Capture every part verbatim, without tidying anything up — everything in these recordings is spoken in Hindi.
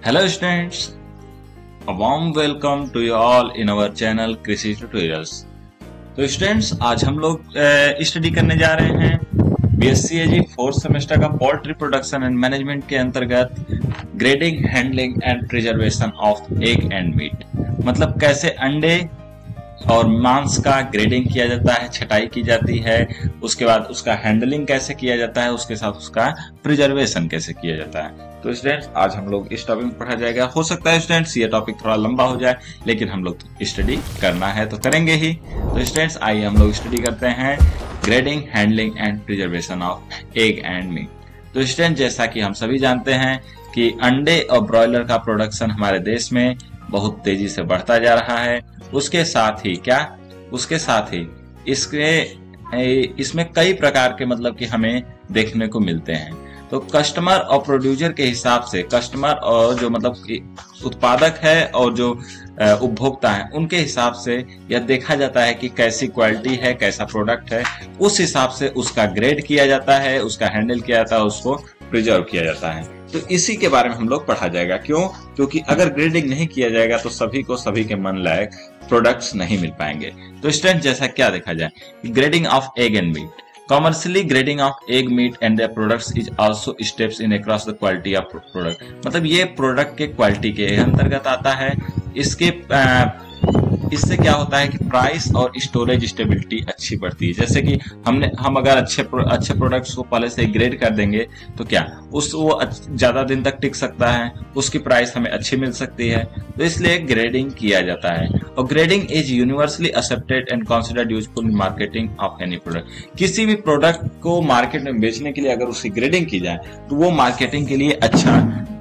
Hello students, a warm welcome to you all in our channel कृषि ट्यूटोरियल्स। तो स्टूडेंट्स आज हम लोग स्टडी करने जा रहे हैं बीएससी एजी फोर्थ सेमेस्टर का पोल्ट्री प्रोडक्शन एंड मैनेजमेंट के अंतर्गत grading, handling and preservation of egg and meat. मतलब कैसे अंडे और मांस का ग्रेडिंग किया जाता है, छटाई की जाती है, उसके बाद उसका हैंडलिंग कैसे किया जाता है, उसके साथ उसका प्रिजर्वेशन कैसे किया जाता है। तो स्टूडेंट्स आज हम लोग इस टॉपिक में पढ़ा जाएगा। हो सकता है स्टूडेंट्स ये टॉपिक थोड़ा लंबा हो जाए, लेकिन हम लोग तो स्टडी करना है तो करेंगे ही। तो स्टूडेंट्स आइए हम लोग स्टडी करते हैं grading, handling and preservation of egg and meat. तो स्टूडेंट जैसा कि हम सभी जानते हैं कि अंडे और ब्रॉयलर का प्रोडक्शन हमारे देश में बहुत तेजी से बढ़ता जा रहा है। उसके साथ ही क्या उसके साथ ही इसके इसमें कई प्रकार के मतलब कि हमें देखने को मिलते हैं। तो कस्टमर और प्रोड्यूसर के हिसाब से, कस्टमर और जो मतलब उत्पादक है और जो उपभोक्ता है उनके हिसाब से यह देखा जाता है कि कैसी क्वालिटी है, कैसा प्रोडक्ट है, उस हिसाब से उसका ग्रेड किया जाता है, उसका हैंडल किया जाता है, उसको प्रिजर्व किया जाता है। तो इसी के बारे में हम लोग पढ़ा जाएगा। क्यों? क्योंकि अगर ग्रेडिंग नहीं किया जाएगा तो सभी को सभी के मन लायक प्रोडक्ट्स नहीं मिल पाएंगे। तो स्टूडेंट जैसा क्या देखा जाए, grading of egg and meat. Commercially grading of egg, meat and their products is also steps in across the quality of product। मतलब ये प्रोडक्ट के क्वालिटी के अंतर्गत आता है। इसके आ, इससे क्या होता है कि प्राइस और स्टोरेज स्टेबिलिटी अच्छी बढ़ती है। जैसे कि हमने हम अगर अच्छे अच्छे प्रोडक्ट्स को पहले से ग्रेड कर देंगे तो क्या उस वो ज्यादा दिन तक टिक सकता है, उसकी प्राइस हमें अच्छी मिल सकती है। तो इसलिए ग्रेडिंग किया जाता है। और grading is universally accepted and considered useful in marketing of any product. किसी भी प्रोडक्ट को मार्केट में बेचने के लिए अगर उसकी ग्रेडिंग की जाए तो वो मार्केटिंग के लिए अच्छा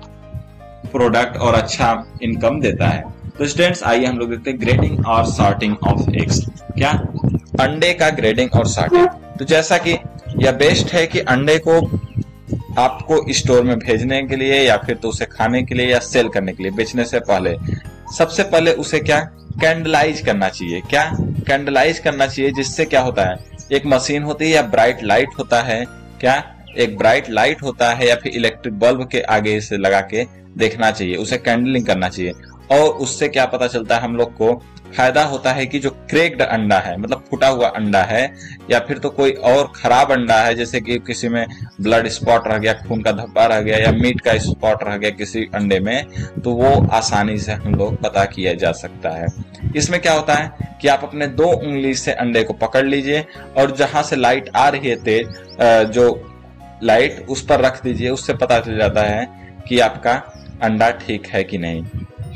प्रोडक्ट और अच्छा इनकम देता है। तो स्टूडेंट्स आइए हम लोग देखते हैं ग्रेडिंग और सॉर्टिंग ऑफ एग्स। क्या अंडे का ग्रेडिंग और सॉर्टिंग। तो जैसा कि यह बेस्ट है कि अंडे को आपको स्टोर में भेजने के लिए या फिर तो उसे खाने के लिए या सेल करने के लिए बेचने से पहले सबसे पहले उसे क्या कैंडलाइज करना चाहिए। क्या कैंडलाइज करना चाहिए, जिससे क्या होता है, एक मशीन होती है या ब्राइट लाइट होता है, क्या एक ब्राइट लाइट होता है या फिर इलेक्ट्रिक बल्ब के आगे इसे लगा के देखना चाहिए, उसे कैंडलिंग करना चाहिए। और उससे क्या पता चलता है, हम लोग को फायदा होता है कि जो क्रेक्ड अंडा है, मतलब फूटा हुआ अंडा है या फिर तो कोई और खराब अंडा है, जैसे कि किसी में ब्लड स्पॉट रह गया, खून का धब्बा रह गया या मीट का स्पॉट रह गया किसी अंडे में, तो वो आसानी से हम लोग पता किया जा सकता है। इसमें क्या होता है कि आप अपने दो उंगली से अंडे को पकड़ लीजिए और जहां से लाइट आ रही है तेज, जो लाइट उस पर रख दीजिए, उससे पता चल जाता है कि आपका अंडा ठीक है कि नहीं।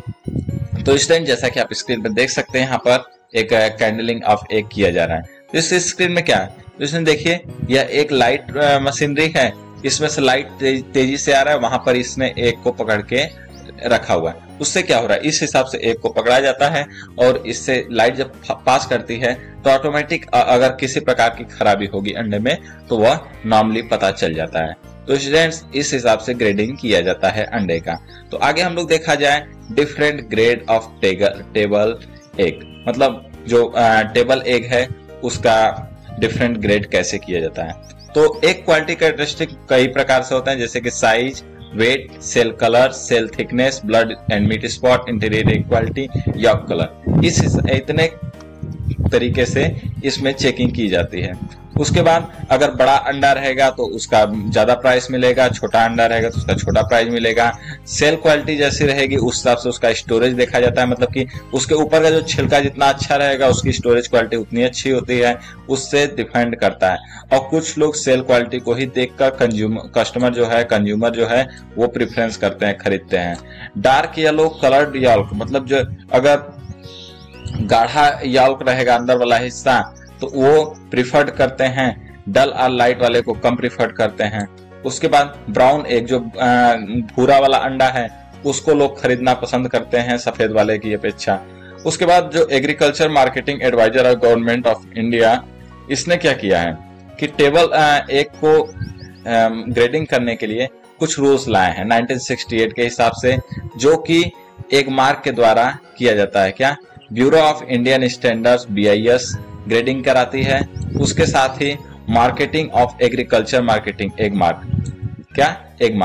तो इस टाइम जैसा कि आप स्क्रीन पर देख सकते हैं, यहाँ पर एक कैंडलिंग ऑफ एग किया जा रहा है। तो इस स्क्रीन में क्या है, तो इसमें देखिए यह एक लाइट मशीनरी है, इसमें से लाइट तेज, तेजी से आ रहा है, वहां पर इसने एग को पकड़ के रखा हुआ है। उससे क्या हो रहा है, इस हिसाब से एग को पकड़ा जाता है और इससे लाइट जब पास करती है तो ऑटोमेटिक अगर किसी प्रकार की खराबी होगी अंडे में तो वह नॉर्मली पता चल जाता है। तो स्टूडेंट्स इस हिसाब से ग्रेडिंग किया जाता है अंडे का। तो आगे हम लोग देखा जाए different grade of table egg. मतलब जो टेबल एग है उसका डिफरेंट ग्रेड कैसे किया जाता है। तो एक क्वालिटी कैरेक्टरिस्टिक कई प्रकार से होता है, जैसे कि size, weight, shell colour, shell thickness, blood and meat spot, interior quality, yolk colour. इस इतने तरीके से इसमें चेकिंग की जाती है। उसके बाद अगर बड़ा अंडा रहेगा तो उसका ज्यादा प्राइस मिलेगा, छोटा अंडा रहेगा तो उसका छोटा प्राइस मिलेगा। सेल क्वालिटी जैसी रहेगी उस हिसाब से उसका स्टोरेज देखा जाता है, मतलब कि उसके ऊपर का जो छिलका जितना अच्छा रहेगा उसकी स्टोरेज क्वालिटी उतनी अच्छी होती है, उससे डिपेंड करता है। और कुछ लोग सेल क्वालिटी को ही देखकर कंज्यूमर कस्टमर जो है कंज्यूमर जो है वो प्रेफरेंस करते हैं, खरीदते हैं। डार्क येलो कलर्ड यॉल्क, मतलब जो अगर गाढ़ा यॉल्क रहेगा अंदर वाला हिस्सा तो वो प्रिफर्ड करते हैं, डल और लाइट वाले को कम प्रिफर्ड करते हैं। उसके बाद ब्राउन एग, जो भूरा वाला अंडा है उसको लोग खरीदना पसंद करते हैं सफेद वाले की अपेक्षा। उसके बाद जो एग्रीकल्चर मार्केटिंग एडवाइजर है गवर्नमेंट ऑफ इंडिया, इसने क्या किया है कि टेबल एग को ग्रेडिंग करने के लिए कुछ रूल्स लाए हैं नाइनटीन सिक्सटी एट के हिसाब से, जो कि एक मार्क के द्वारा किया जाता है। क्या bureau of Indian standards B I S grading कराती है। उसके साथ ही marketing of agriculture marketing egg mark, क्या एग मार्क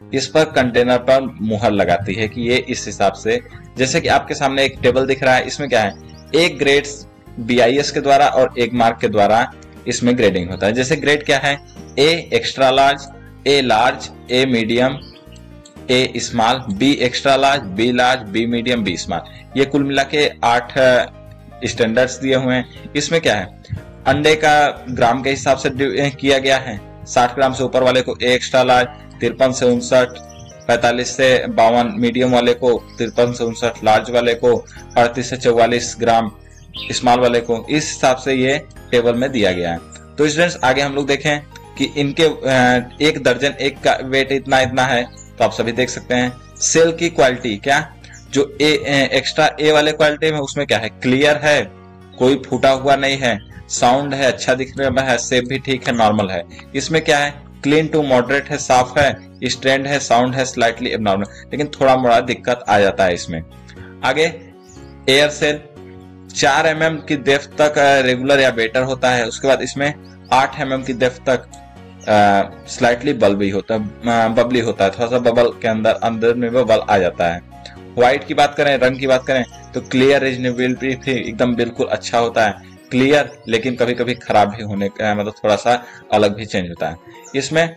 इस पर कंटेनर पर मुहर लगाती है कि ये इस हिसाब से, जैसे कि आपके सामने एक टेबल दिख रहा है, इसमें क्या है, एक ग्रेड बी आई एस के द्वारा और एक मार्क के द्वारा इसमें ग्रेडिंग होता है। जैसे ग्रेड क्या है, A extra large, A large, A medium, A small, B extra large, B large, B medium, B small. ये कुल मिला के आठ स्टैंडर्ड्स दिए हुए हैं। इसमें क्या है, अंडे का ग्राम के हिसाब से किया गया है। साठ ग्राम से ऊपर वाले को ए एक्स्ट्रा लार्ज, तिरपन से उनसठ, पैंतालीस से बावन मीडियम वाले को, तिरपन से उनसठ लार्ज वाले को, अड़तीस से चौवालीस ग्राम स्मॉल वाले को। इस हिसाब से ये टेबल में दिया गया है। तो स्टूडेंट्स आगे हम लोग देखें कि इनके एक दर्जन एक का वेट इतना इतना है, तो आप सभी देख सकते हैं। सेल की क्वालिटी क्या, जो ए एक्स्ट्रा ए वाले क्वालिटी में उसमें क्या है, क्लियर है, कोई फूटा हुआ नहीं है, साउंड है, अच्छा दिखने में है, शेप भी ठीक है, नॉर्मल है। इसमें क्या है, क्लीन टू मॉडरेट है, साफ है, स्ट्रेंड है, साउंड है स्लाइटली एबनॉर्मल, लेकिन थोड़ा मोड़ा दिक्कत आ जाता है इसमें। आगे एयर सेल चार एम एम की डेप्थ तक रेगुलर या बेटर होता है। उसके बाद इसमें आठ एम एम की डेप्थ तक स्लाइटली बल्बी होता है, बबली होता है, थोड़ा सा बबल के अंदर अंदर में बबल आ जाता है। व्हाइट की बात करें, रंग की बात करें, तो क्लियर रीजनेबिलिटी भी एकदम बिल्कुल अच्छा होता है, क्लियर, लेकिन कभी कभी खराब भी होने का मतलब थोड़ा सा अलग भी चेंज होता है। इसमें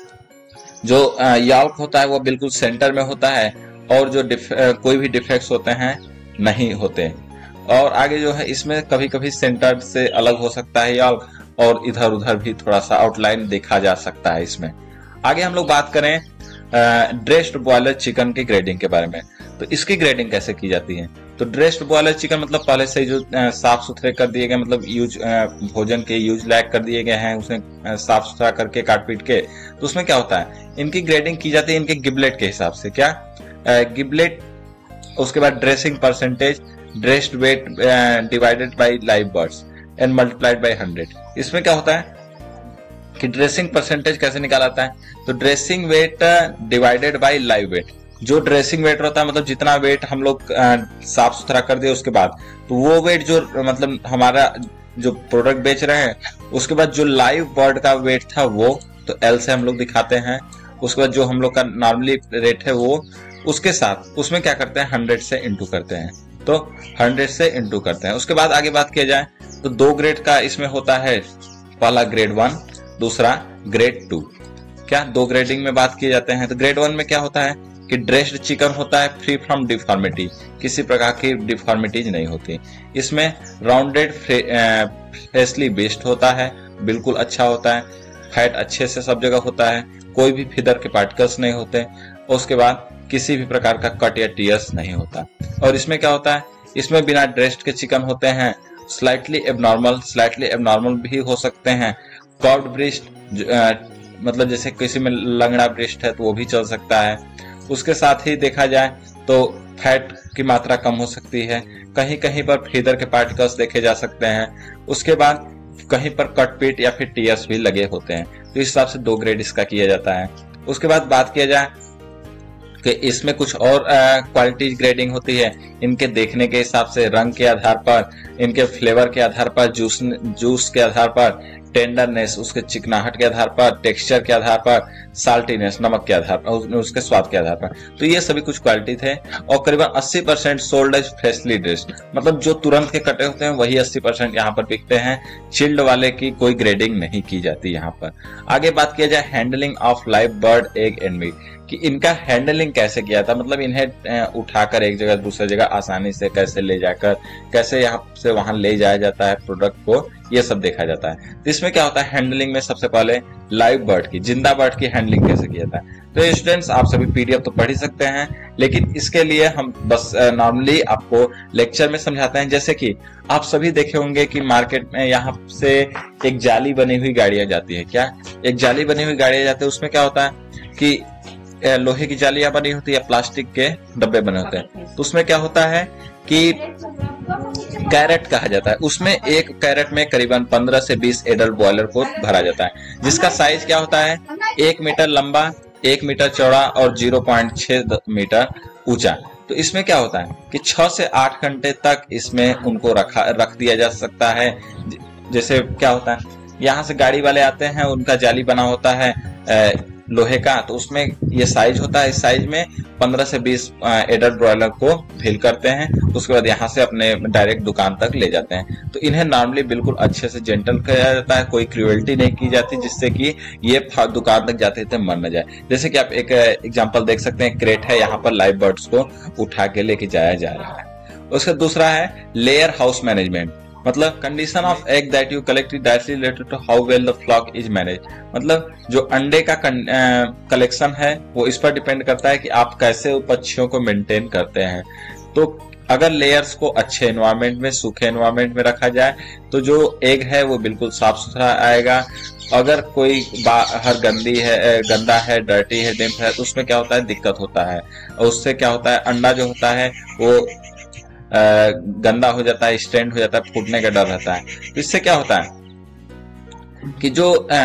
जो याल्क होता है वो बिल्कुल सेंटर में होता है, और जो कोई भी डिफेक्ट्स होते हैं नहीं होते। और आगे जो है इसमें कभी कभी सेंटर से अलग हो सकता है याल्क, और इधर उधर भी थोड़ा सा आउटलाइन देखा जा सकता है इसमें। आगे हम लोग बात करें ड्रेस्ड बॉयलर चिकन की ग्रेडिंग के बारे में, तो इसकी ग्रेडिंग कैसे की जाती है। तो ड्रेस्ड बॉयलर चिकन मतलब पहले से जो साफ सुथरे कर दिए गए, मतलब यूज भोजन के यूज लायक कर दिए गए हैं, उसमें साफ सुथरा करके काट पीट के, तो उसमें क्या होता है, इनकी ग्रेडिंग की जाती है इनके गिबलेट के हिसाब से। क्या गिबलेट, उसके बाद dressing percentage, dressed weight divided by live birds and multiplied by hundred. इसमें क्या होता है कि ड्रेसिंग परसेंटेज कैसे निकाला जाता है, तो dressing weight divided by live weight. जो ड्रेसिंग वेट होता है मतलब जितना वेट हम लोग साफ सुथरा कर दिए उसके बाद, तो वो वेट जो मतलब हमारा जो प्रोडक्ट बेच रहे हैं, उसके बाद जो लाइव बर्ड का वेट था वो तो एल से हम लोग दिखाते हैं। उसके बाद जो हम लोग का नॉर्मली रेट है वो उसके साथ उसमें क्या करते हैं, हंड्रेड से इंटू करते हैं, तो हंड्रेड से इंटू करते हैं। उसके बाद आगे बात किया जाए तो दो ग्रेड का इसमें होता है, पहला ग्रेड वन, दूसरा ग्रेड टू। क्या दो ग्रेडिंग में बात किए जाते हैं। तो ग्रेड वन में क्या होता है कि ड्रेस्ड चिकन होता है फ्री फ्रॉम डिफॉर्मिटी, किसी प्रकार की डिफॉर्मिटीज नहीं होती। इसमें राउंडेड फ्रेशली बेस्ड होता है, बिल्कुल अच्छा होता है, फैट अच्छे से सब जगह होता है, कोई भी फिदर के पार्टिकल्स नहीं होते, उसके बाद किसी भी प्रकार का कट या टीयर्स नहीं होता। और इसमें क्या होता है, इसमें बिना ड्रेस्ड के चिकन होते हैं, स्लाइटली एबनॉर्मल, स्लाइटली एबनॉर्मल भी हो सकते हैं, कर्व्ड ब्रेस्ट मतलब जैसे किसी में लंगड़ा ब्रेस्ट है तो वो भी चल सकता है। उसके साथ ही देखा जाए तो फैट की मात्रा कम हो सकती है, कहीं कहीं पर फीदर के पार्टिकल्स देखे जा सकते हैं, उसके बाद कहीं पर कट पीट या फिर टीयर्स भी लगे होते हैं। तो इस हिसाब से दो ग्रेड इसका किया जाता है। उसके बाद बात किया जाए कि इसमें कुछ और क्वालिटी ग्रेडिंग होती है, इनके देखने के हिसाब से, रंग के आधार पर, इनके फ्लेवर के आधार पर, जूस जूस के आधार पर, टेंडरनेस, उसके चिकनाहट के आधार पर, टेक्सचर के आधार पर, साल्टीनेस, नमक के आधार पर, उसके स्वाद के आधार पर। तो ये सभी कुछ क्वालिटी थे। और करीबन अस्सी percent sold as freshly dressed, मतलब जो तुरंत के कटे होते हैं वही अस्सी परसेंट यहाँ पर बिकते हैं, चिल्ड वाले की कोई ग्रेडिंग नहीं की जाती यहाँ पर। आगे बात किया जाए handling of live bird, egg and meat, कि इनका हैंडलिंग कैसे किया था, मतलब इन्हें उठाकर एक जगह दूसरी जगह आसानी से कैसे ले जाकर, कैसे यहाँ से वहां ले जाया जाता है प्रोडक्ट को, ये सब देखा जाता है। तो इसमें क्या होता है, हैंडलिंग में सबसे पहले लाइव बर्ड की, जिंदा बर्ड की हैंडलिंग कैसे किया था। तो स्टूडेंट्स आप सभी पीडीएफ तो पढ़ ही सकते हैं, लेकिन इसके लिए हम बस नॉर्मली आपको लेक्चर में समझाते हैं। जैसे कि आप सभी देखे होंगे कि मार्केट में यहाँ से एक जाली बनी हुई गाड़ियां जाती है। क्या एक जाली बनी हुई गाड़ियां जाती है, उसमें क्या होता है कि लोहे की जालियां बनी होती है या प्लास्टिक के डब्बे बने होते हैं। तो उसमें क्या होता है कि कैरेट कहा जाता है, उसमें एक कैरेट में करीबन पंद्रह से बीस एडल्ट बॉयलर को भरा जाता है, जिसका साइज क्या होता है, एक मीटर लंबा, एक मीटर चौड़ा और जीरो पॉइंट छह मीटर ऊंचा। तो इसमें क्या होता है कि छह से आठ घंटे तक इसमें उनको रखा रख दिया जा सकता है। जैसे क्या होता है, यहाँ से गाड़ी वाले आते हैं, उनका जाली बना होता है, लोहे का, तो उसमें ये साइज होता है। इस साइज में पंद्रह से बीस एडल्ट ब्रॉयलर को फिल करते हैं, उसके बाद यहाँ से अपने डायरेक्ट दुकान तक ले जाते हैं। तो इन्हें नॉर्मली बिल्कुल अच्छे से जेंटल किया जाता है, कोई क्रूएल्टी नहीं की जाती जिससे कि ये दुकान तक जाते थे मर न जाए। जैसे कि आप एक एग्जांपल देख सकते हैं, क्रेट है, यहाँ पर लाइव बर्ड्स को उठा के लेके जाया जा रहा है। उसका दूसरा है लेयर हाउस मैनेजमेंट, मतलब condition of egg that you collect directly related to how well the flock is manage, मतलब जो अंडे का कलेक्शन है वो इस पर डिपेंड करता है कि आप कैसे पक्षियों को मेंटेन करते हैं। तो अगर लेयर्स को अच्छे एनवायरनमेंट में, सूखे एनवायरनमेंट में रखा जाए तो जो एग है वो बिल्कुल साफ सुथरा आएगा। अगर कोई बाहर गंदी है, गंदा है, डर्टी है, डेम्प है, तो उसमें क्या होता है, दिक्कत होता है, और उससे क्या होता है, अंडा जो होता है वो आ, गंदा हो जाता है, स्ट्रेंड हो जाता है, फूटने का डर रहता है। तो इससे क्या होता है कि जो आ,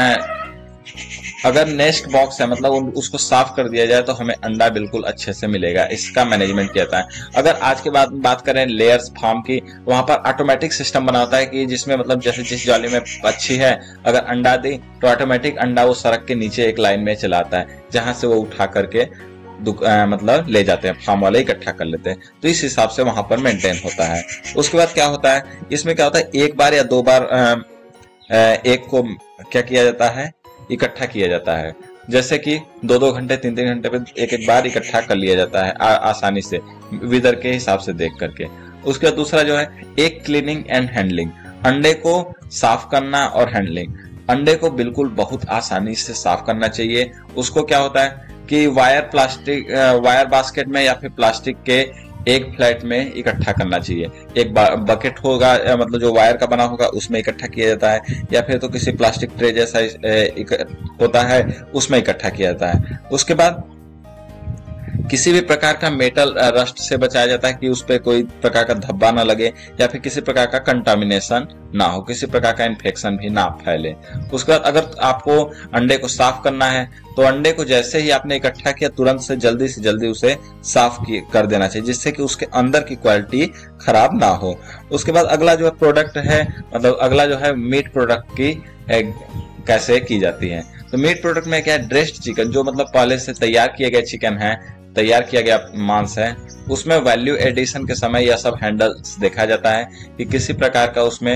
अगर नेस्ट बॉक्स है, मतलब उसको साफ कर दिया जाए तो हमें अंडा बिल्कुल अच्छे से मिलेगा। इसका मैनेजमेंट किया जाता है। अगर आज के बाद बात करें लेयर्स फार्म की, वहां पर ऑटोमेटिक सिस्टम बना होता है कि जिसमें मतलब जैसे जिस जाली में पक्षी है अगर अंडा दी तो ऑटोमेटिक अंडा वो सड़क के नीचे एक लाइन में चलाता है, जहां से वो उठा करके आ, मतलब ले जाते हैं, फार्म वाले इकट्ठा कर लेते हैं। तो इस हिसाब से वहां पर मेंटेन होता है। उसके बाद क्या होता है, इसमें क्या होता है, एक बार या दो बार आ, आ, एक को क्या किया जाता है, इकट्ठा किया जाता है। जैसे कि दो दो घंटे तीन तीन घंटे पे एक एक बार इकट्ठा कर लिया जाता है आ, आसानी से विदर के हिसाब से देख करके। उसके बाद दूसरा जो है एक क्लीनिंग एंड हैंडलिंग, अंडे को साफ करना और हैंडलिंग। अंडे को बिल्कुल बहुत आसानी से साफ करना चाहिए। उसको क्या होता है कि वायर प्लास्टिक वायर बास्केट में या फिर प्लास्टिक के एक फ्लैट में इकट्ठा करना चाहिए। एक बकेट होगा, मतलब जो वायर का बना होगा उसमें इकट्ठा किया जाता है, या फिर तो किसी प्लास्टिक ट्रे जैसा होता है उसमें इकट्ठा किया जाता है। उसके बाद किसी भी प्रकार का मेटल रस्ट से बचाया जाता है कि उस पर कोई प्रकार का धब्बा ना लगे, या फिर किसी प्रकार का कंटामिनेशन ना हो, किसी प्रकार का इन्फेक्शन भी ना फैले। उसके बाद अगर आपको अंडे को साफ करना है तो अंडे को जैसे ही आपने इकट्ठा किया तुरंत से जल्दी से जल्दी उसे साफ कर देना चाहिए, जिससे कि उसके अंदर की क्वालिटी खराब ना हो। उसके बाद अगला जो है प्रोडक्ट है, मतलब अगला जो है मीट प्रोडक्ट की कैसे की जाती है। तो मीट प्रोडक्ट में क्या है, ड्रेस्ड चिकन, जो मतलब पहले से तैयार किए गए चिकन है, तैयार किया गया मांस है, उसमें वैल्यू एडिशन के समय यह सब हैंडल्स देखा जाता है कि किसी प्रकार का उसमें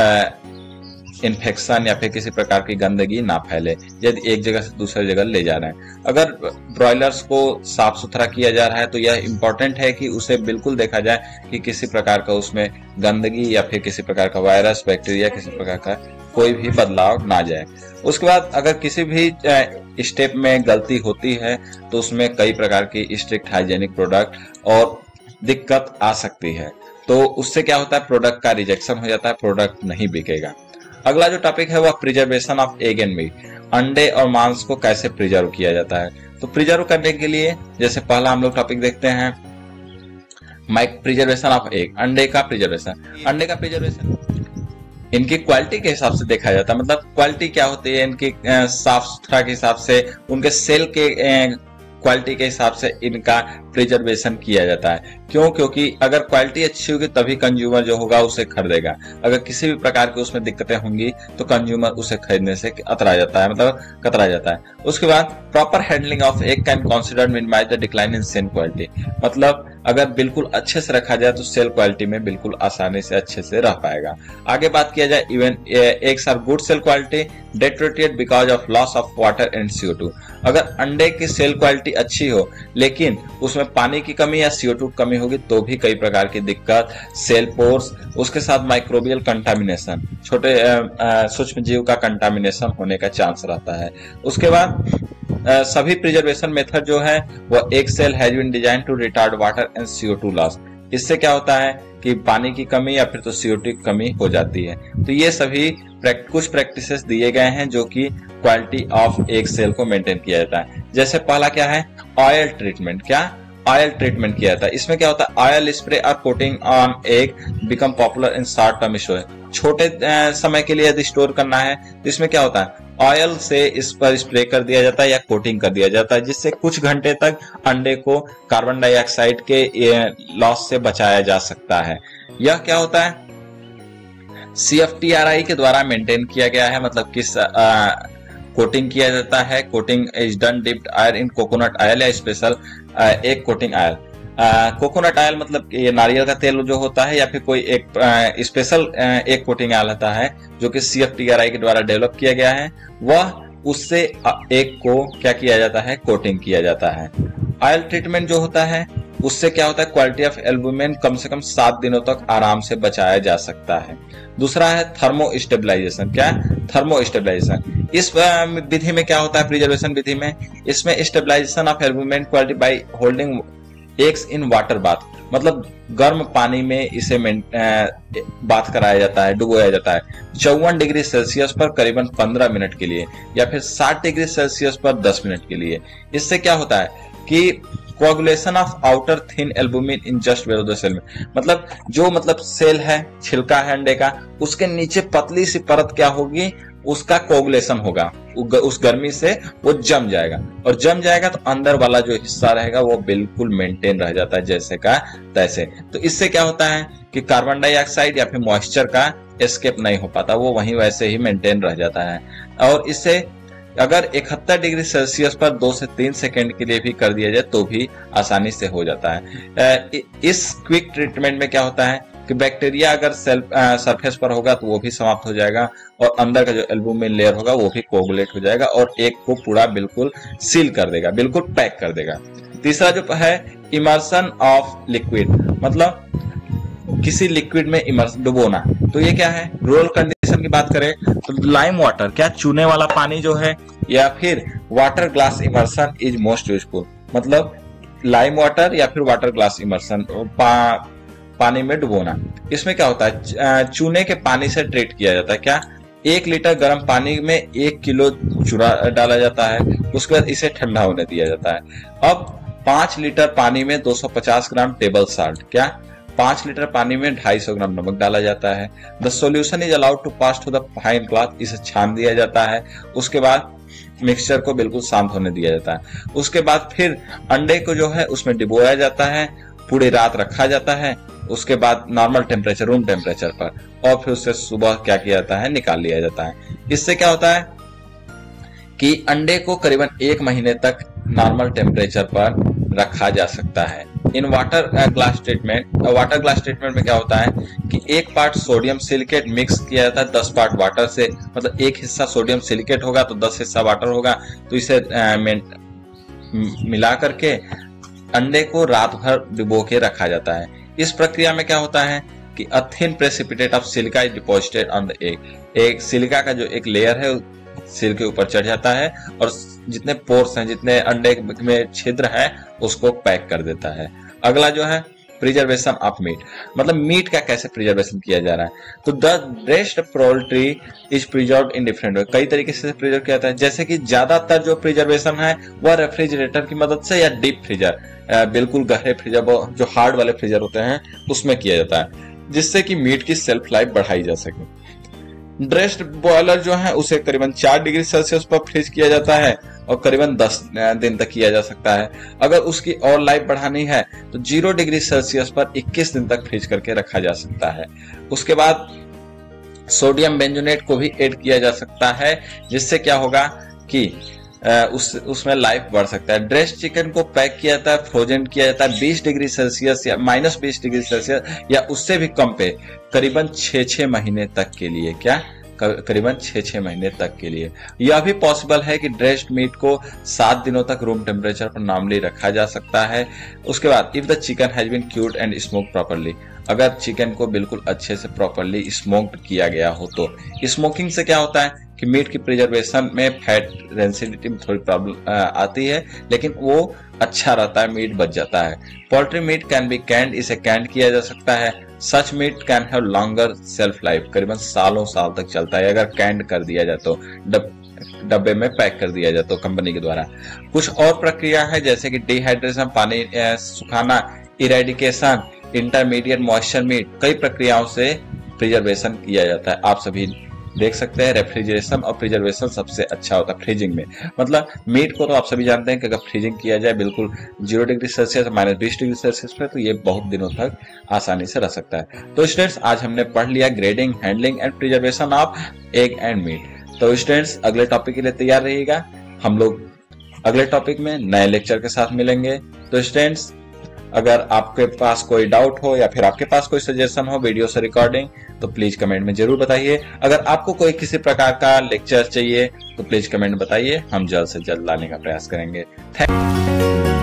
इन्फेक्शन या फिर किसी प्रकार की गंदगी ना फैले यदि एक जगह से दूसरी जगह ले जा रहे हैं। अगर ब्रॉयलर्स को साफ सुथरा किया जा रहा है तो यह इम्पोर्टेंट है कि उसे बिल्कुल देखा जाए कि किसी प्रकार का उसमें गंदगी या फिर किसी प्रकार का वायरस, बैक्टीरिया, किसी प्रकार का कोई भी बदलाव ना जाए। उसके बाद अगर किसी भी स्टेप में गलती होती है तो उसमें कई प्रकार की स्ट्रिक्ट हाइजेनिक प्रोडक्ट और दिक्कत आ सकती है, तो उससे क्या होता है, प्रोडक्ट का रिजेक्शन हो जाता है, प्रोडक्ट नहीं बिकेगा। अगला जो टॉपिक है वह preservation of egg and meat, अंडे और मांस को कैसे प्रिजर्व किया जाता है। तो प्रिजर्व करने के लिए जैसे पहला हम लोग टॉपिक देखते हैं माइक प्रिजर्वेशन ऑफ एग, अंडे का प्रिजर्वेशन। अंडे का प्रिजर्वेशन इनकी क्वालिटी के हिसाब से देखा जाता है, मतलब क्वालिटी क्या होती है इनकी, साफ सुथरा के हिसाब से, उनके सेल के क्वालिटी के हिसाब से इनका प्रिजर्वेशन किया जाता है। क्यों? क्योंकि अगर क्वालिटी अच्छी होगी तभी कंज्यूमर जो होगा उसे खरीदेगा। अगर किसी भी प्रकार की उसमें दिक्कतें होंगी तो कंज्यूमर उसे खरीदने से कतरा जाता है, मतलब कतरा जाता है। उसके बाद proper handling of egg can consider minimise the decline in shell quality, मतलब अगर बिल्कुल अच्छे से रखा जाए तो सेल क्वालिटी में बिल्कुल आसानी से अच्छे से रह पाएगा। आगे बात किया जाए, even eggs are good shell quality deteriorated because of loss of water and C O two. अगर अंडे की सेल क्वालिटी अच्छी हो लेकिन उसमें पानी की कमी या सी ओ टू कमी होगी तो भी कई प्रकार की दिक्कत, सेल पोर्स, उसके साथ माइक्रोबियल कंटामिनेशन, छोटे सूक्ष्म जीव का कंटामिनेशन होने का चांस रहता है। उसके बाद Uh, सभी प्रिजर्वेशन मेथड जो है वो एक shell has been design to retard water and C O two loss. इससे क्या होता है कि पानी की कमी या फिर तो सी ओ टू की कमी हो जाती है। तो ये सभी प्रैक्ट, कुछ प्रैक्टिसेस दिए गए हैं जो कि क्वालिटी ऑफ एक सेल को मेंटेन किया जाता है। जैसे पहला क्या है, ऑयल ट्रीटमेंट। क्या? ऑयल ट्रीटमेंट किया जाता है। इसमें क्या होता है, ऑयल स्प्रे और coating on egg become popular in short term storage. छोटे समय के लिए यदि स्टोर करना है तो इसमें क्या होता है, ऑयल से इस पर स्प्रे कर दिया जाता है या कोटिंग कर दिया जाता है, जिससे कुछ घंटे तक अंडे को कार्बन डाइऑक्साइड के लॉस से बचाया जा सकता है। यह क्या होता है, C F T R I के द्वारा मेंटेन किया गया है, मतलब किस कोटिंग किया जाता है। Coating is done dipped oil in coconut oil या स्पेशल एक कोटिंग ऑयल। कोकोनट ऑयल मतलब ये नारियल का तेल जो होता है, या फिर कोई एक स्पेशल एक कोटिंग ऑयल होता है जो कि C F T R I के द्वारा डेवलप किया गया है, वह उससे एक को क्या किया जाता है, कोटिंग किया जाता है। ऑयल ट्रीटमेंट जो होता है उससे क्या होता है, क्वालिटी ऑफ एल्बुमिन कम से कम सात दिनों तक आराम से बचाया जा सकता है। दूसरा है थर्मो स्टेबलाइजेशन। क्या? Thermo stabilisation. इस विधि में क्या होता है, प्रिजर्वेशन विधि में, इसमें stabilisation of albumin quality by holding eggs in water bath, मतलब गर्म पानी में इसे बाथ कराया जाता है, डुबोया जाता है चौवन डिग्री सेल्सियस पर करीबन पंद्रह मिनट के लिए, या फिर साठ डिग्री सेल्सियस पर दस मिनट के लिए। इससे क्या होता है कि coagulation of outer thin albumin in just below the shell, मतलब जो मतलब सेल है, छिलका है अंडे का, उसके नीचे पतली सी परत क्या होगी, उसका कोगुलेशन होगा, उस गर्मी से वो जम जाएगा, और जम जाएगा तो अंदर वाला जो हिस्सा रहेगा वो बिल्कुल मेंटेन रह जाता है जैसे का तैसे। तो इससे क्या होता है कि कार्बन डाइऑक्साइड या फिर मॉइस्चर का एस्केप नहीं हो पाता, वो वहीं वैसे ही मेंटेन रह जाता है। और इससे अगर इकहत्तर डिग्री सेल्सियस पर दो से तीन सेकेंड के लिए भी कर दिया जाए तो भी आसानी से हो जाता है। इस क्विक ट्रीटमेंट में क्या होता है कि बैक्टीरिया अगर सेल सरफेस पर होगा तो वो भी समाप्त हो जाएगा, और अंदर का जो एल्बुमिन लेयर होगा वो भी कोगुलेट हो जाएगा और एक को पूरा बिल्कुल सील कर देगा, बिल्कुल पैक कर देगा। तीसरा जो है इमर्शन ऑफ लिक्विड, मतलब किसी लिक्विड में इमर्स डुबोना। तो ये क्या है, रूरल कंडीशन की बात करें तो लाइम वाटर, क्या चूने वाला पानी जो है, या फिर water glass immersion is most useful, मतलब लाइम वाटर या फिर वाटर ग्लास इमर्शन, पा, पानी में डुबोना। इसमें क्या होता है, चूने के पानी से ट्रीट किया जाता है। क्या? एक लीटर गर्म पानी में एक किलो चूना डाला जाता है, उसके बाद इसे ठंडा होने दिया जाता है। अब पांच लीटर पानी में दो सौ पचास ग्राम टेबल साल्ट, क्या पांच लीटर पानी में दो सौ पचास ग्राम नमक डाला जाता है। The solution is allowed to pass to the fine cloth, इसे छान दिया जाता है। उसके बाद मिक्सचर को बिल्कुल शांत होने दिया जाता है। उसके बाद फिर अंडे को जो है उसमें डिबोया जाता है, पूरी रात रखा जाता है। उसके बाद नॉर्मल टेम्परेचर, रूम टेम्परेचर पर, और फिर उससे सुबह क्या किया जाता है, निकाल लिया जाता है। इससे क्या होता है कि अंडे को करीबन एक महीने तक नॉर्मल टेम्परेचर पर रखा जा सकता है। In water glass treatment, water glass treatment में क्या होता है कि एक पार्ट सोडियम सिलिकेट मिक्स किया जाता है दस पार्ट वाटर से, मतलब एक हिस्सा सोडियम सिलिकेट होगा तो दस हिस्सा वाटर होगा, तो इसे मिला करके अंडे को रात भर डुबो के रखा जाता है। इस प्रक्रिया में क्या होता है कि a thin precipitate of silica is deposited on the egg, एक सिलिका का जो एक लेयर है सिर के ऊपर चढ़ जाता है और जितने पोर्स हैं, जितने अंडे में छिद्र है, उसको पैक कर देता है। अगला जो है प्रिजर्वेशन ऑफ मीट, मतलब मीट का कैसे प्रिजर्वेशन किया जा रहा है। तो the dressed poultry is preserved in different way, कई तरीके से प्रिजर्व किया जाता है। जैसे कि ज्यादातर जो प्रिजर्वेशन है वह रेफ्रिजरेटर की मदद से या डीप फ्रीजर, बिल्कुल गहरे फ्रीजर, जो हार्ड वाले फ्रीजर होते हैं, उसमें किया जाता है, जिससे कि मीट की सेल्फ लाइफ बढ़ाई जा सके। ड्रेस्ड बॉयलर जो है उसे करीबन चार डिग्री सेल्सियस पर फ्रीज किया जाता है और करीबन दस दिन तक किया जा सकता है। अगर उसकी और लाइफ बढ़ानी है तो जीरो डिग्री सेल्सियस पर इक्कीस दिन तक फ्रीज करके रखा जा सकता है। उसके बाद सोडियम बेंजोनेट को भी ऐड किया जा सकता है, जिससे क्या होगा कि उस उसमें लाइफ बढ़ सकता है। ड्रेस्ड चिकन को पैक किया जाता है, फ्रोजन किया जाता है बीस डिग्री सेल्सियस या माइनस बीस डिग्री सेल्सियस या उससे भी कम पे करीबन छह छह महीने तक के लिए, क्या करीबन छह छह महीने तक के लिए। यह भी पॉसिबल है कि ड्रेस्ड मीट को सात दिनों तक रूम टेम्परेचर पर नॉर्मली रखा जा सकता है। उसके बाद if the chicken has been cured and smoked properly, अगर चिकन को बिल्कुल अच्छे से प्रॉपर्ली स्मोक्ड किया गया हो तो। स्मोकिंग से क्या होता है कि मीट की प्रिजर्वेशन में फैट डेंसिटी में थोड़ी प्रॉब्लम आती है, लेकिन वो अच्छा रहता है, मीट बच जाता है। Poultry meat can be canned, इसे कैंड किया जा सकता है। Such meat can have longer shelf life, करीबन सालों साल तक चलता है अगर कैंड कर दिया जाए तो, डब्बे में पैक कर दिया जाए तो कंपनी के द्वारा। कुछ और प्रक्रिया है जैसे कि डिहाइड्रेशन, पानी सुखाना, इरेडिकेशन, इंटरमीडिएट मॉइस्चर मीट, कई प्रक्रियाओं से प्रिजर्वेशन किया जाता है। आप सभी देख सकते हैं रेफ्रिजरेशन और प्रिजर्वेशन सबसे अच्छा होता है फ्रीजिंग में। मतलब मीट को तो आप सभी जानते हैं कि अगर फ्रीजिंग किया जाए बिल्कुल जीरो डिग्री सेल्सियस माइनस बीस डिग्री सेल्सियस पे, तो ये बहुत दिनों तक आसानी से रह सकता है। तो स्टूडेंट्स, आज हमने पढ़ लिया grading, handling and preservation of egg and meat. तो स्टूडेंट्स अगले टॉपिक के लिए तैयार रहिएगा। हम लोग अगले टॉपिक में नए लेक्चर के साथ मिलेंगे। तो स्टूडेंट्स अगर आपके पास कोई डाउट हो या फिर आपके पास कोई सजेशन हो वीडियो से रिकॉर्डिंग, तो प्लीज कमेंट में जरूर बताइए। अगर आपको कोई किसी प्रकार का लेक्चर चाहिए तो प्लीज कमेंट बताइए, हम जल्द से जल्द लाने का प्रयास करेंगे। थैंक